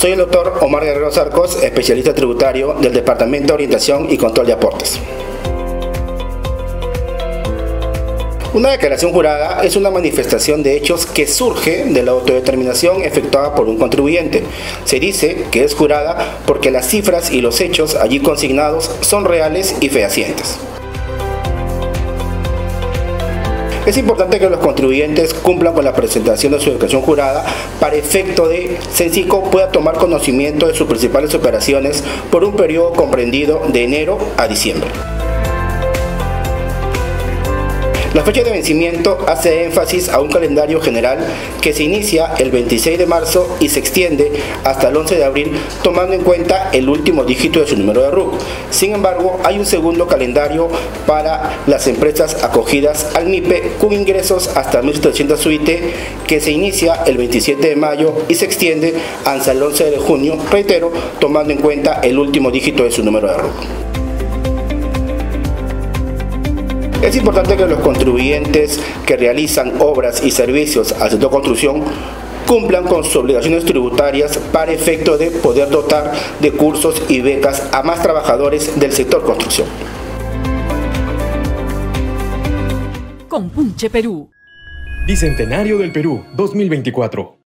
Soy el doctor Omar Guerrero Zarcos, especialista tributario del Departamento de Orientación y Control de Aportes. Una declaración jurada es una manifestación de hechos que surge de la autodeterminación efectuada por un contribuyente. Se dice que es jurada porque las cifras y los hechos allí consignados son reales y fehacientes. Es importante que los contribuyentes cumplan con la presentación de su declaración jurada para efecto de Censico pueda tomar conocimiento de sus principales operaciones por un periodo comprendido de enero a diciembre. La fecha de vencimiento hace énfasis a un calendario general que se inicia el 26 de marzo y se extiende hasta el 11 de abril, tomando en cuenta el último dígito de su número de RUC. Sin embargo, hay un segundo calendario para las empresas acogidas al MIPE con ingresos hasta 1.700 UIT que se inicia el 27 de mayo y se extiende hasta el 11 de junio, reitero, tomando en cuenta el último dígito de su número de RUC. Es importante que los contribuyentes que realizan obras y servicios al sector construcción cumplan con sus obligaciones tributarias para efecto de poder dotar de cursos y becas a más trabajadores del sector construcción. Compunche Perú. Bicentenario del Perú 2024.